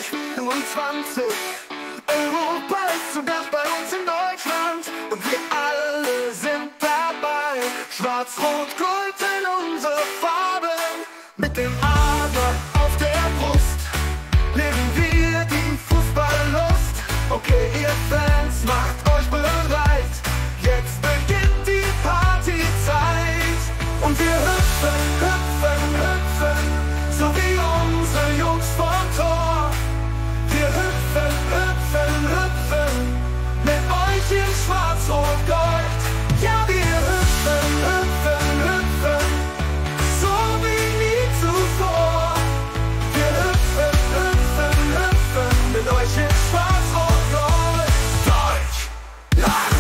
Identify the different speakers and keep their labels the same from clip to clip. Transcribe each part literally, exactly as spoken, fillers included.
Speaker 1: zwanzig vierundzwanzig. Europa ist zu Gast bei uns in Deutschland und wir alle sind dabei. Schwarz, Rot, Gold in unsere Farben, mit dem Adler auf der Brust leben wir die Fußballlust. Okay, ihr Fans, macht euch bereit, jetzt beginnt die Partyzeit. Und wir hüpfen, hüpfen, hüpfen, so wie unsere Jungs vom Tor. Wir hüpfen, hüpfen, hüpfen, mit euch in Schwarz-Rot-Gold. Ja, wir hüpfen, hüpfen, hüpfen, so wie nie zuvor. Wir hüpfen, hüpfen, hüpfen, mit euch in Schwarz-Rot-Gold. Deutschland,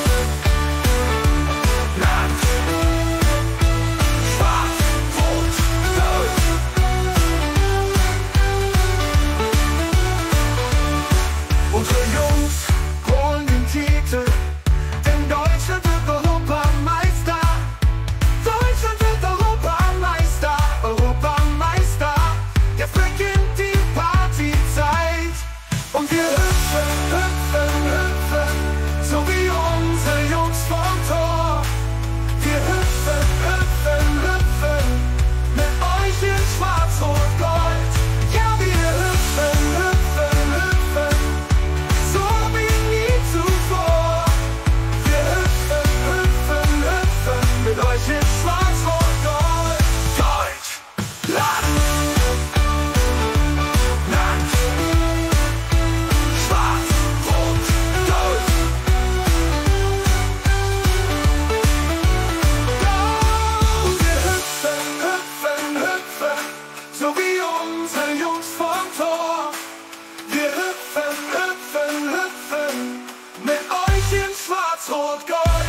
Speaker 1: Land, Schwarz-Rot-Gold. Unsere Jungs holen den Titel, denn Deutschland wird Europameister. Deutschland wird Europameister, Europameister. Jetzt beginnt die Partyzeit. Und wir hüpfen, hüpfen, hüpfen, so wie unsere Jungs vom Tor. Wir hüpfen, hüpfen, hüpfen, mit euch in Schwarz-Rot-Gold. Ja, wir hüpfen, hüpfen, hüpfen, so wie nie zuvor. Wir hüpfen, hüpfen, hüpfen, mit euch in Schwarz-Rot-Gold. Deutschland, Land, Schwarz-Rot-Gold. Und wir hüpfen, hüpfen, hüpfen, so wie unsere Jungs vom Tor. Wir hüpfen, hüpfen, hüpfen, mit euch in Schwarz-Rot-Gold.